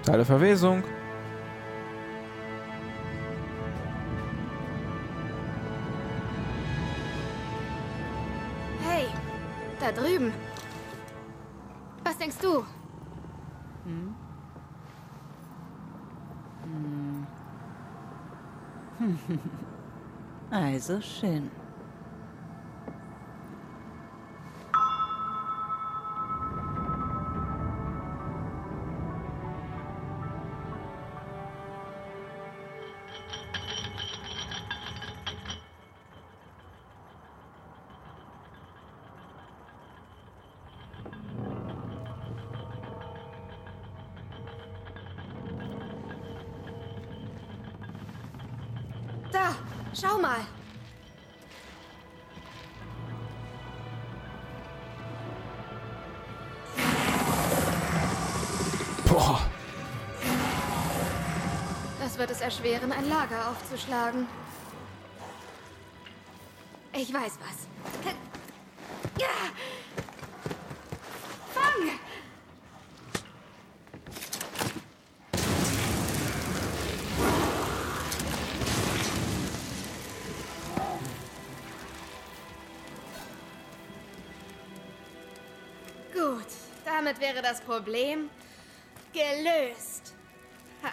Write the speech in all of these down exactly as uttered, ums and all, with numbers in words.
Teile Verwesung. Hey, da drüben. Was denkst du? Hm? Hm. Also schön. Da, schau mal. Boah. Das wird es erschweren, ein Lager aufzuschlagen. Ich weiß was. Ja! Fang! Gut, damit wäre das Problem gelöst. Ha.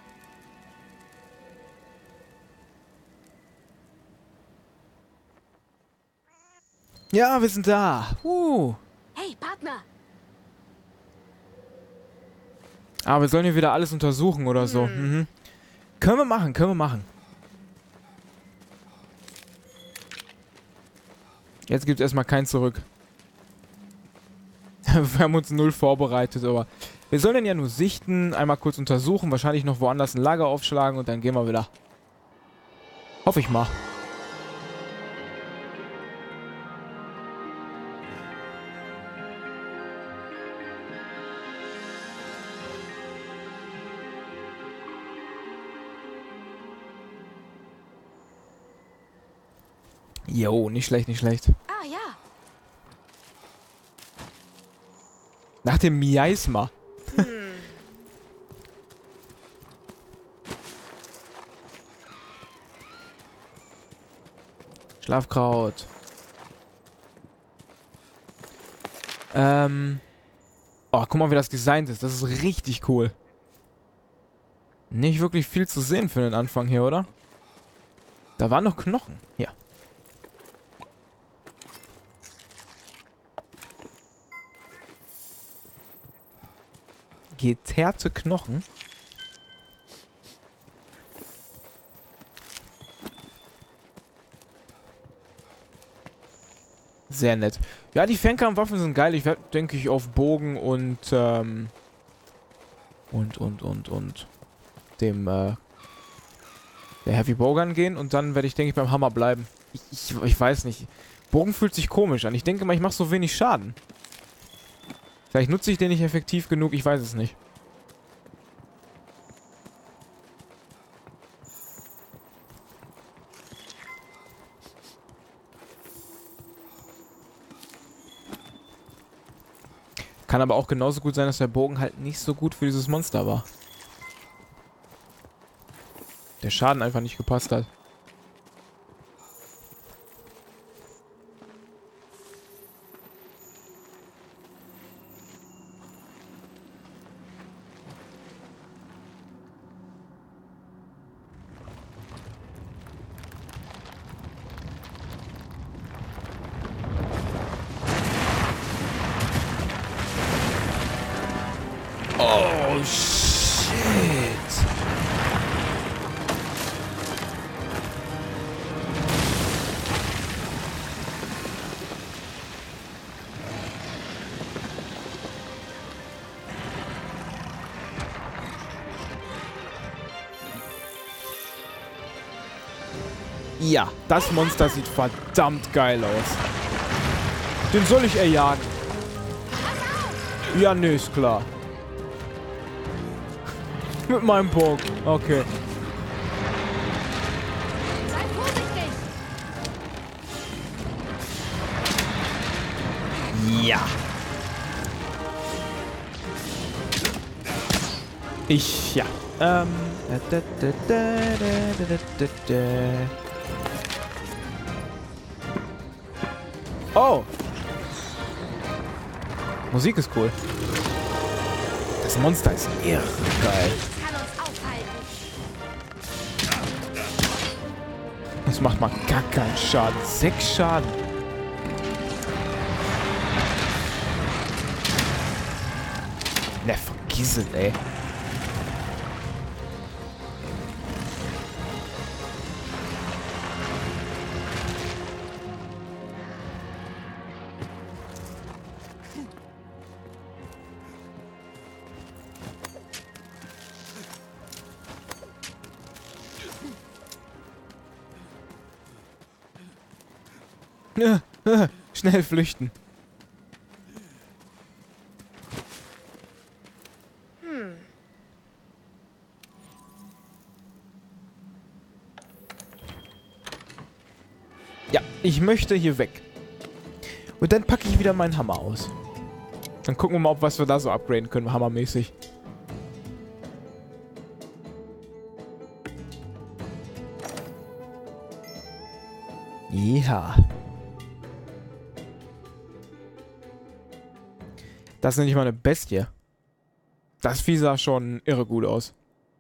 Ja, wir sind da. Uh. Hey, Partner! Aber wir sollen hier wieder alles untersuchen oder so. Hm. Mhm. Können wir machen, können wir machen. Jetzt gibt es erstmal kein Zurück. Wir haben uns null vorbereitet, aber wir sollen den ja nur sichten, einmal kurz untersuchen, wahrscheinlich noch woanders ein Lager aufschlagen und dann gehen wir wieder. Hoffe ich mal. Jo, nicht schlecht, nicht schlecht. Ah ja, Nach dem Miasma. Schlafkraut. Ähm. Oh, guck mal, wie das designt ist. Das ist richtig cool. Nicht wirklich viel zu sehen für den Anfang hier, oder? Da waren noch Knochen. Hier. Geteerte Knochen. Sehr nett. Ja, die Fernkampfwaffen sind geil. Ich werde, denke ich, auf Bogen und, ähm, und, und, und, und dem, äh, der Heavy Bowgun gehen. Und dann werde ich, denke ich, beim Hammer bleiben. Ich, ich, ich weiß nicht. Bogen fühlt sich komisch an. Ich denke mal, ich mache so wenig Schaden. Vielleicht nutze ich den nicht effektiv genug. Ich weiß es nicht. Kann aber auch genauso gut sein, dass der Bogen halt nicht so gut für dieses Monster war. Der Schaden einfach nicht gepasst hat. Oh, shit. Ja, das Monster sieht verdammt geil aus. Den soll ich erjagen. Ja, nee, ist klar. Mit meinem Bogen. Okay. sei vorsichtig! Ja. Ich, ja. Ähm. Da, da, da, da, da, da, da. Oh! Musik ist cool. Das Monster ist irre geil. Kann uns aufhalten. Das macht mal gar keinen Schaden. Sechs Schaden. Ne, vergiss es, ey. Äh, äh, schnell flüchten. Hm. Ja, ich möchte hier weg. Und dann packe ich wieder meinen Hammer aus. Dann gucken wir mal, ob was wir da so upgraden können, hammermäßig. Ja. Das ist nicht mal eine Bestie. Das Vieh sah schon irre gut aus.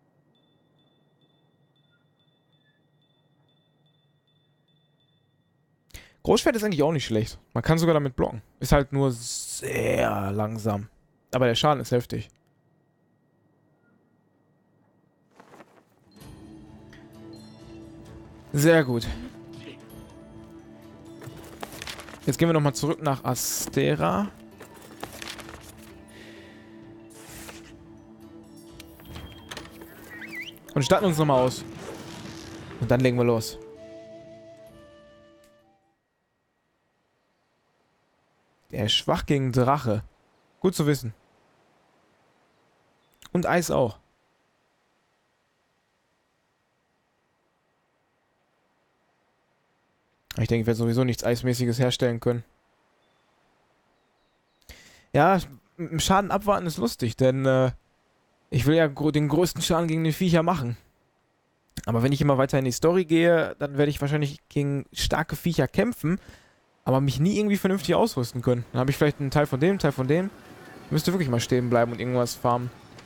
Großschwert ist eigentlich auch nicht schlecht. Man kann sogar damit blocken. Ist halt nur sehr langsam. Aber der Schaden ist heftig. Sehr gut. Jetzt gehen wir nochmal zurück nach Astera. Und starten uns nochmal aus. Und dann legen wir los. Der ist schwach gegen Drache. Gut zu wissen. Und Eis auch. Ich denke, ich werde sowieso nichts Eismäßiges herstellen können. Ja, Schaden abwarten ist lustig, denn äh, ich will ja den größten Schaden gegen die Viecher machen. Aber wenn ich immer weiter in die Story gehe, dann werde ich wahrscheinlich gegen starke Viecher kämpfen, aber mich nie irgendwie vernünftig ausrüsten können. Dann habe ich vielleicht einen Teil von dem, einen Teil von dem. Ich müsste wirklich mal stehen bleiben und irgendwas farmen.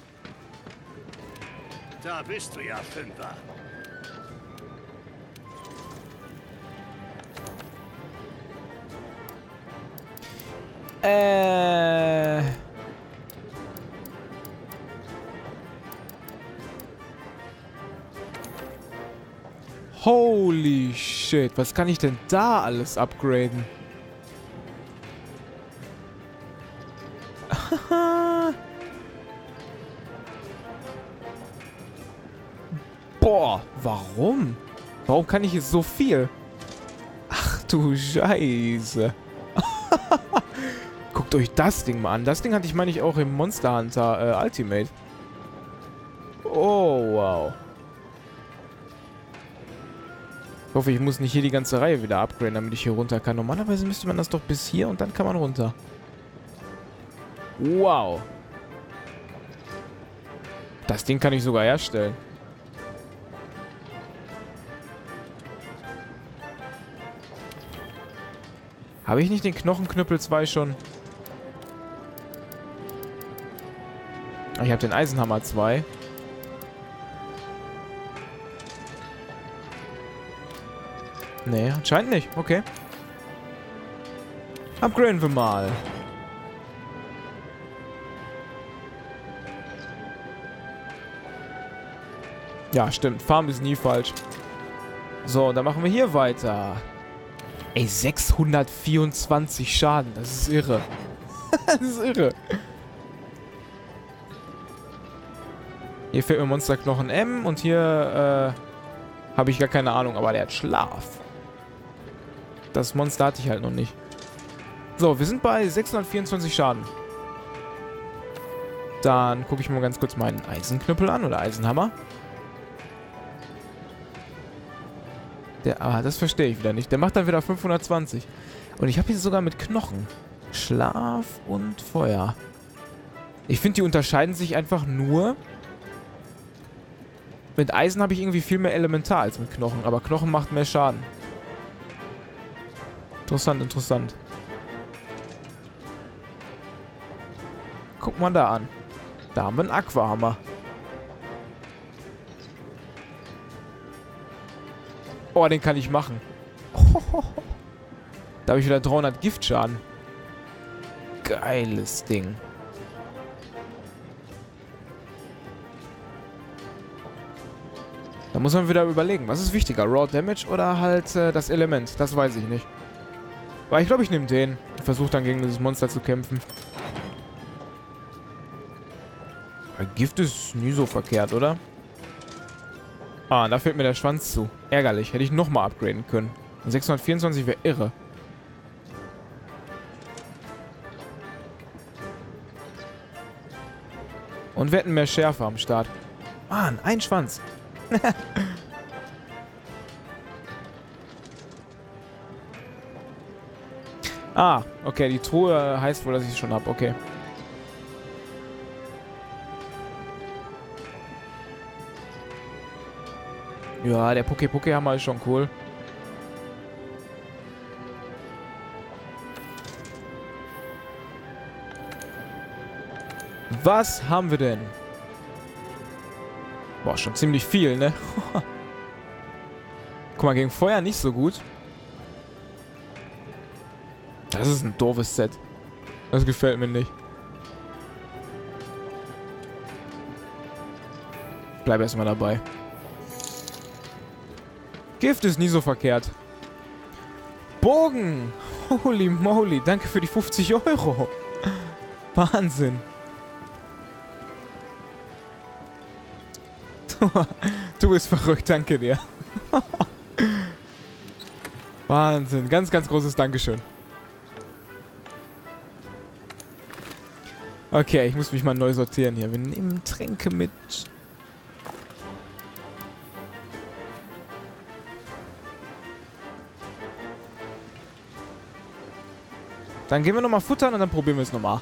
Da bist du ja, Fünfer. Äh... Holy shit, was kann ich denn da alles upgraden? Boah, warum? Warum kann ich jetzt so viel? Ach du Scheiße. Guckt euch das Ding mal an. Das Ding hatte ich, meine ich, auch im Monster Hunter äh, Ultimate. Oh, wow. Ich hoffe, ich muss nicht hier die ganze Reihe wieder upgraden, damit ich hier runter kann. Normalerweise müsste man das doch bis hier und dann kann man runter. Wow. Das Ding kann ich sogar herstellen. Habe ich nicht den Knochenknüppel zwei schon? Ich habe den Eisenhammer zwei. Nee, anscheinend nicht. Okay. Upgraden wir mal. Ja, stimmt. Farm ist nie falsch. So, dann machen wir hier weiter. Ey, sechshundertvierundzwanzig Schaden. Das ist irre. Das ist irre. Hier fehlt mir Monsterknochen M und hier äh, habe ich gar keine Ahnung, aber der hat Schlaf. Das Monster hatte ich halt noch nicht. So, wir sind bei sechshundertvierundzwanzig Schaden. Dann gucke ich mal ganz kurz meinen Eisenknüppel an oder Eisenhammer. Der, ah, das verstehe ich wieder nicht. Der macht dann wieder fünfhundertzwanzig. Und ich habe hier sogar mit Knochen. Schlaf und Feuer. Ich finde, die unterscheiden sich einfach nur Mit Eisen habe ich irgendwie viel mehr Elementar als mit Knochen. Aber Knochen macht mehr Schaden. Interessant, interessant. Guck mal da an. Da haben wir einen Aquahammer. Oh, den kann ich machen. Da habe ich wieder dreihundert Giftschaden. Geiles Ding. Da muss man wieder überlegen, was ist wichtiger? Raw Damage oder halt äh, das Element? Das weiß ich nicht. Aber ich glaube, ich nehme den. Ich versuche dann gegen dieses Monster zu kämpfen. Aber Gift ist nie so verkehrt, oder? Ah, da fehlt mir der Schwanz zu. Ärgerlich. Hätte ich nochmal upgraden können. Und sechshundertvierundzwanzig wäre irre. Und wir hätten mehr Schärfe am Start. Mann, ein Schwanz. Ah, okay, die Truhe heißt wohl, dass ich es schon habe. Okay. Ja, der Poké-Poké-Hammer ist schon cool. Was haben wir denn? Boah, schon ziemlich viel, ne? Guck mal, gegen Feuer nicht so gut. Das ist ein doofes Set. Das gefällt mir nicht. Bleib erstmal dabei. Gift ist nie so verkehrt. Bogen! Holy moly, danke für die fünfzig Euro. Wahnsinn. Du bist verrückt, danke dir. Wahnsinn, ganz, ganz großes Dankeschön. Okay, ich muss mich mal neu sortieren hier. Wir nehmen Tränke mit. Dann gehen wir nochmal futtern und dann probieren wir es nochmal.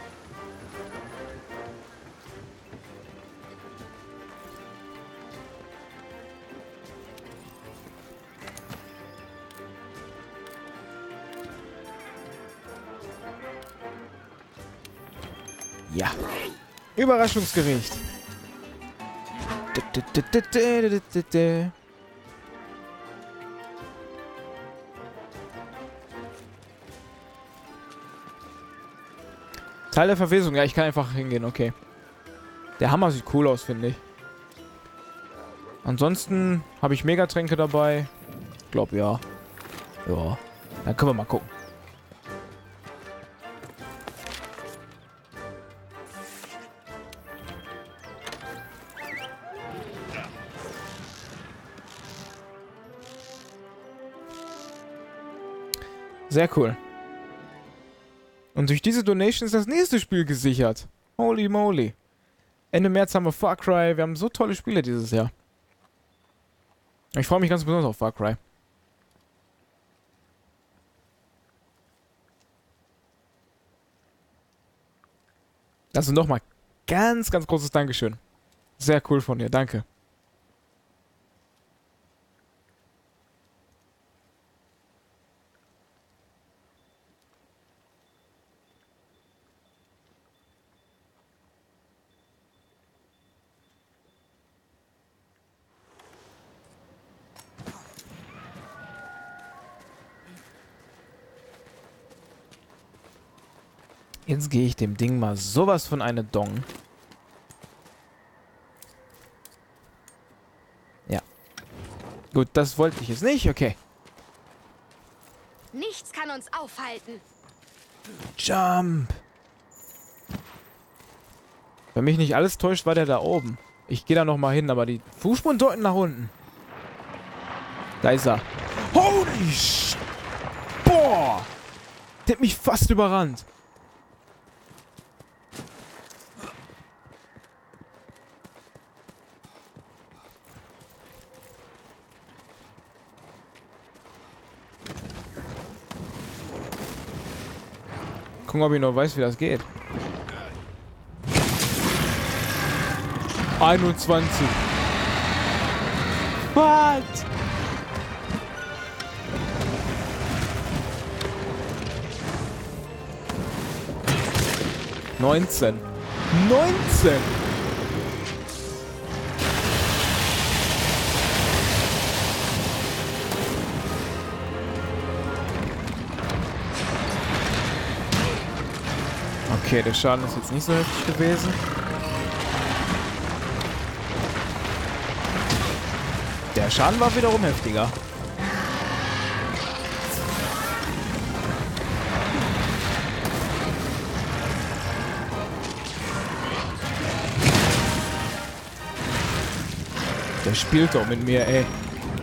Ja. Überraschungsgericht. Teil der Verwesung. Ja, ich kann einfach hingehen. Okay. Der Hammer sieht cool aus, finde ich. Ansonsten habe ich Megatränke dabei. Ich glaube, ja. Ja. Dann können wir mal gucken. Sehr cool. Und durch diese Donation ist das nächste Spiel gesichert. Holy moly. Ende März haben wir Far Cry. Wir haben so tolle Spiele dieses Jahr. Ich freue mich ganz besonders auf Far Cry. Also nochmal ganz, ganz großes Dankeschön. Sehr cool von dir. Danke. Jetzt gehe ich dem Ding mal sowas von eine Dong. Ja. Gut, das wollte ich jetzt nicht. Okay. Nichts kann uns aufhalten. Jump. Wenn mich nicht alles täuscht, war der da oben. Ich gehe da nochmal hin, aber die Fußspuren deuten nach unten. Da ist er. Holy sh... Boah! Der hat mich fast überrannt. Gucken, ob ich noch weiß, wie das geht. einundzwanzig. What? neunzehn. neunzehn! Okay, der Schaden ist jetzt nicht so heftig gewesen. Der Schaden war wiederum heftiger. Der spielt doch mit mir, ey.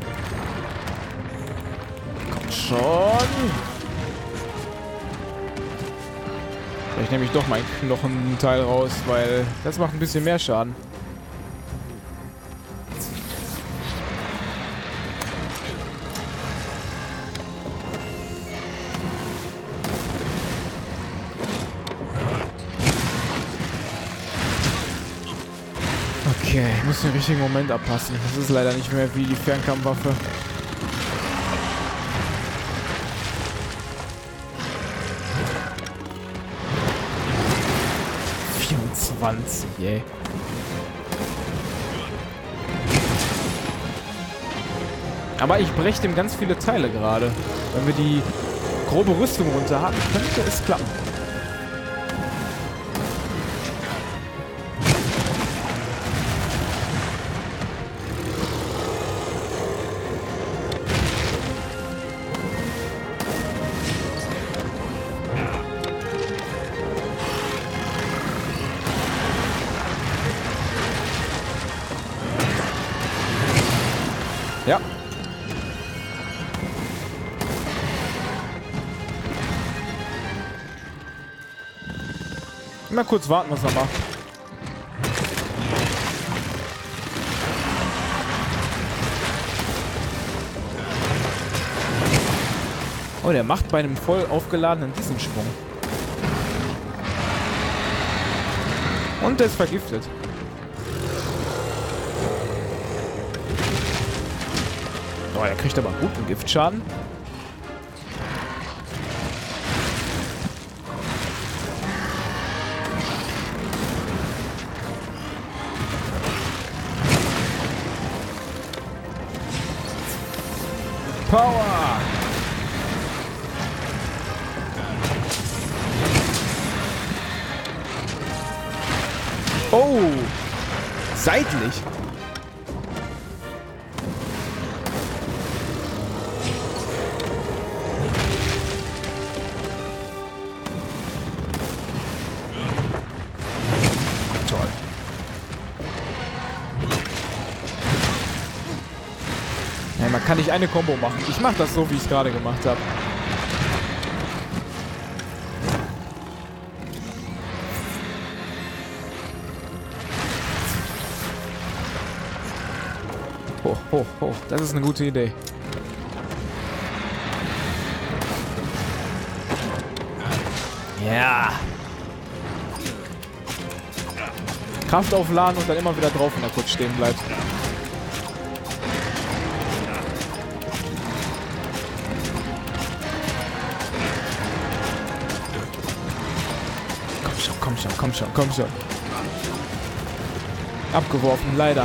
Komm schon. Vielleicht nehme ich doch meinen Knochenteil raus, weil das macht ein bisschen mehr Schaden. Okay, ich muss den richtigen Moment abpassen. Das ist leider nicht mehr wie die Fernkampfwaffe. vierundzwanzig, ey. Aber ich breche dem ganz viele Teile gerade. Wenn wir die grobe Rüstung runter haben, könnte es klappen. Ja. Mal kurz warten, was er macht. Oh, der macht bei einem voll aufgeladenen Diesensprung. Und der ist vergiftet. Oh, er kriegt aber guten Giftschaden. Power! Oh! Seitlich! Man kann nicht eine Combo machen. Ich mache das so, wie ich es gerade gemacht habe. Hoch, hoch, hoch. Das ist eine gute Idee. Ja. Kraft aufladen und dann immer wieder drauf, wenn er kurz stehen bleibt. Komm schon, komm schon, komm schon. Abgeworfen, leider.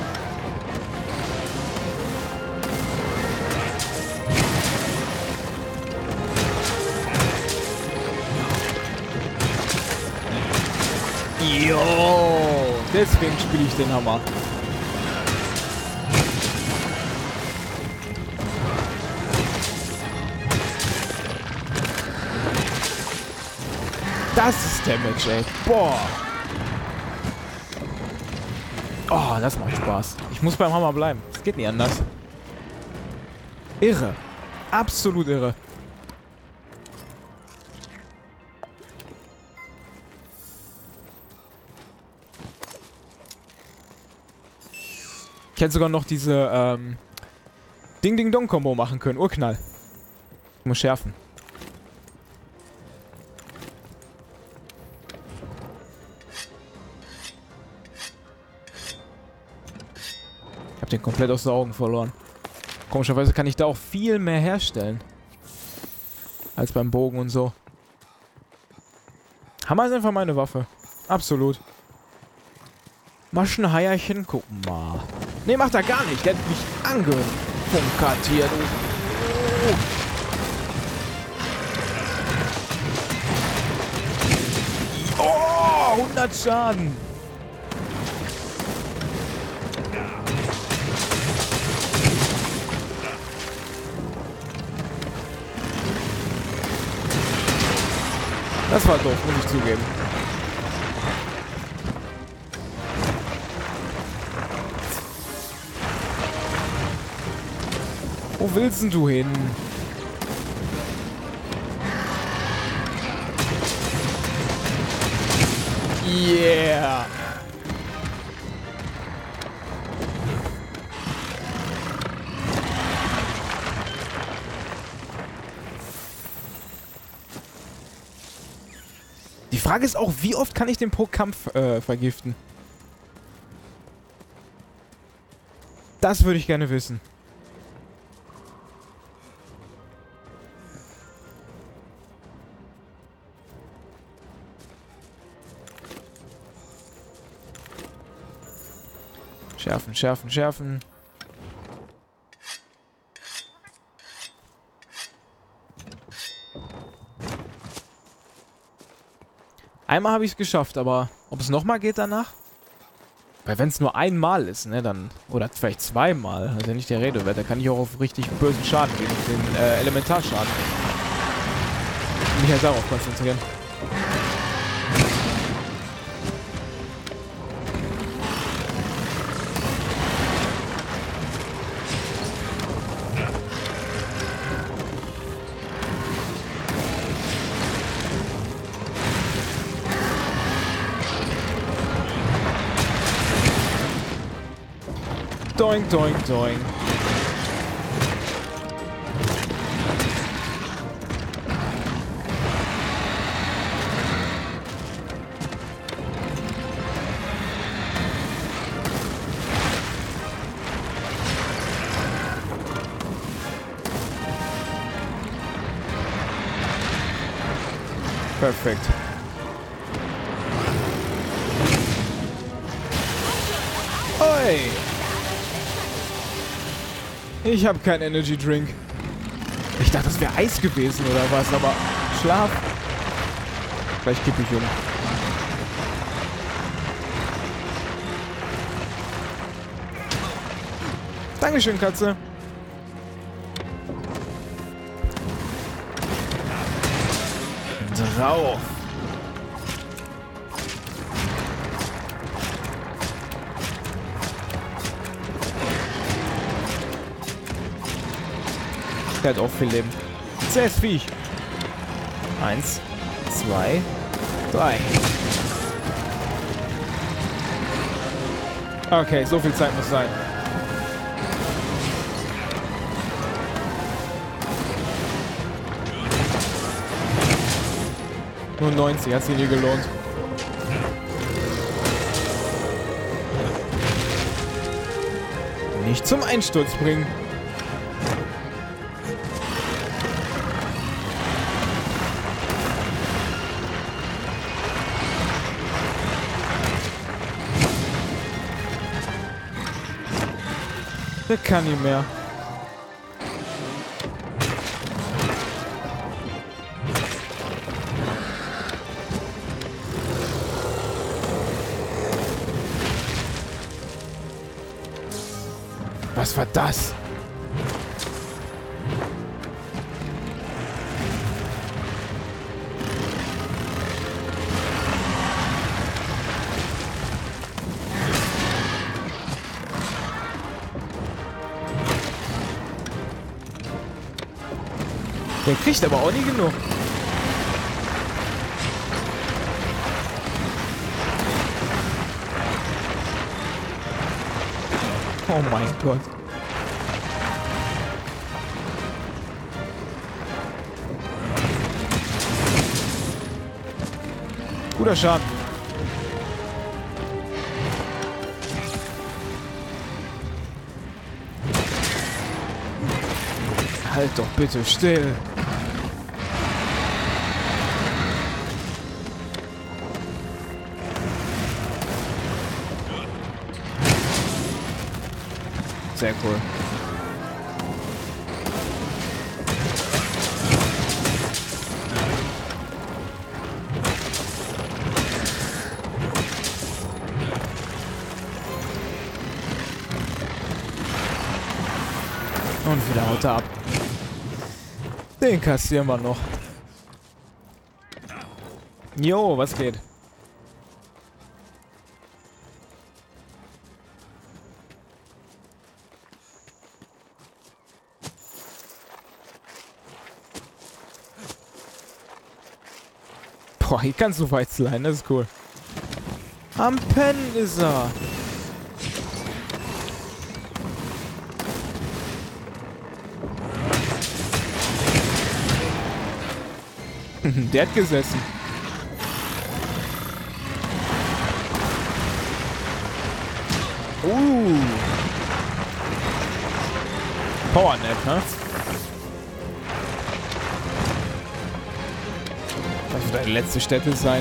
Jo, deswegen spiele ich den Hammer. Das ist Damage, ey. Boah. Oh, das macht Spaß. Ich muss beim Hammer bleiben. Es geht nicht anders. Irre. Absolut irre. Ich hätte sogar noch diese ähm, Ding-Ding-Dong-Kombo machen können. Urknall. Ich muss schärfen. Hab den komplett aus den Augen verloren. Komischerweise kann ich da auch viel mehr herstellen. Als beim Bogen und so. Hammer ist einfach meine Waffe. Absolut. Maschenheierchen, guck mal. Ne, macht er gar nicht. Der hat mich angefunkert hier, du. Oh, hundert Schaden. Das war doof, muss ich zugeben. Wo willst denn du hin? Yeah! Die Frage ist auch, wie oft kann ich den pro Kampf äh, vergiften? Das würde ich gerne wissen. Schärfen, schärfen, schärfen. Einmal habe ich es geschafft, aber ob es nochmal geht danach? Weil wenn es nur einmal ist, ne, dann... Oder vielleicht zweimal, also nicht der Rede wert, da kann ich auch auf richtig bösen Schaden gehen, auf den äh, Elementarschaden. Und mich halt darauf konzentrieren. Doink, doink, doink. Perfekt. Oi! Ich habe keinen Energy Drink. Ich dachte, das wäre Eis gewesen oder was, aber Schlaf. Vielleicht kippe ich um. Dankeschön, Katze. Drauf. Der hat auch viel Leben. Zähes Viech. Eins, zwei, drei. Okay, so viel Zeit muss sein. Nur neunzig, hat sich nie gelohnt. Nicht zum Einsturz bringen. Der kann nicht mehr. Was war das? Der kriegt aber auch nie genug. Oh mein Gott. Guter Schaden. Halt doch bitte still. Sehr cool. Und wieder haut er ab. Den kassieren wir noch. Jo, was geht? Boah, hier kannst du weit sliden, das ist cool. Am Pennen ist er. Der hat gesessen. Uh. Powernap, ne? Das wird deine letzte Stätte sein.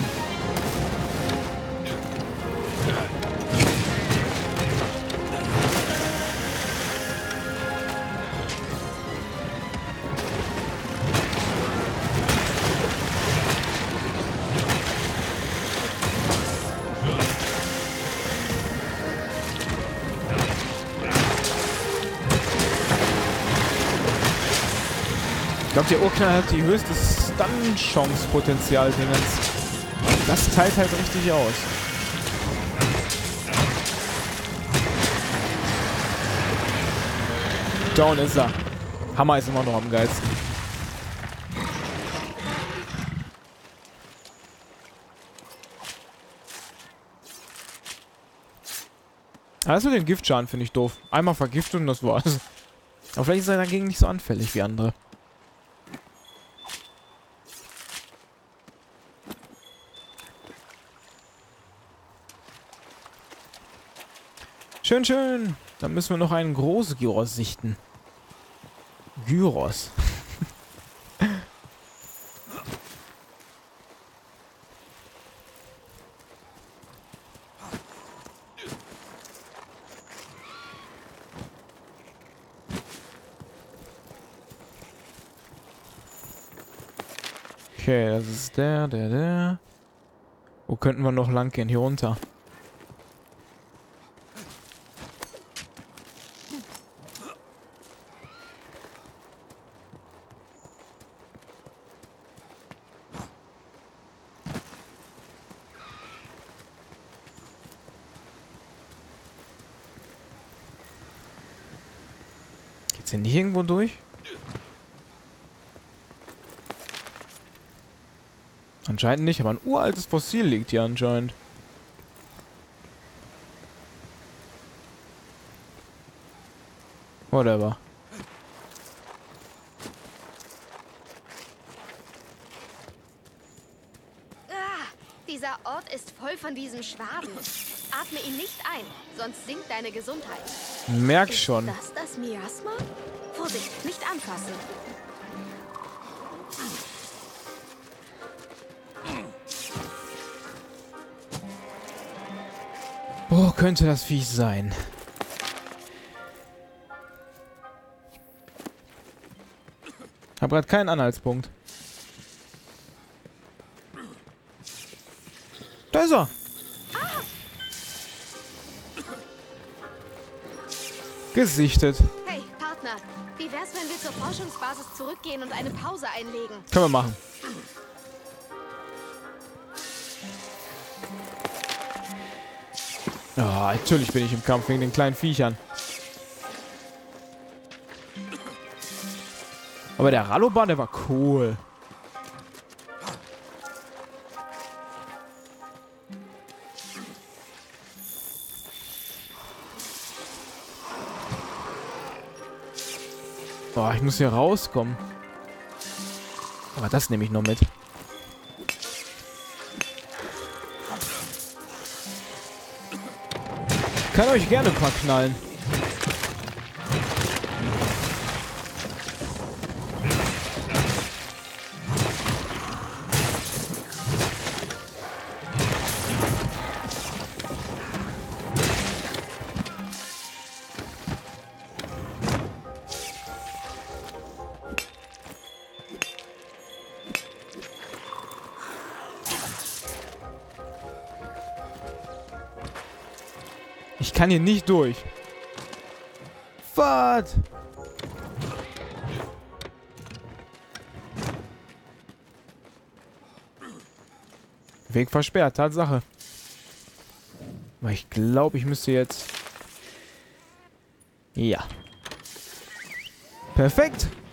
Ich glaube, der Urknall hat die höchste Stun-Chance-Potenzial Dingens. Das teilt halt richtig aus. Down ist er. Hammer ist immer noch am geilsten. Das mit den Giftschaden finde ich doof. Einmal vergiftet und das war's. Aber vielleicht ist er dagegen nicht so anfällig wie andere. Schön, schön. Dann müssen wir noch einen großen Gyros sichten. Gyros. Okay, das ist der, der, der. Wo könnten wir noch lang gehen? Hier runter. Geht's hier nicht irgendwo durch? Anscheinend nicht, aber ein uraltes Fossil liegt hier anscheinend. Whatever. Ah, dieser Ort ist voll von diesen Schwaben. Atme ihn nicht ein, sonst sinkt deine Gesundheit. Merk schon. Ist das das Miasma? Vorsicht, nicht anfassen. Wo könnte das Viech sein? Hab grad keinen Anhaltspunkt. Da ist er! Gesichtet. Hey, Partner, wie wär's, wenn wir zur Forschungsbasis zurückgehen und eine Pause einlegen? Können wir machen. Ah, natürlich bin ich im Kampf wegen den kleinen Viechern. Aber der Ralloban, der war cool. Boah, ich muss hier rauskommen. Aber das nehme ich noch mit. Kann euch gerne ein paar knallen. Ich kann hier nicht durch. Was? Weg versperrt, Tatsache. Aber ich glaube, ich müsste jetzt... Ja. Perfekt.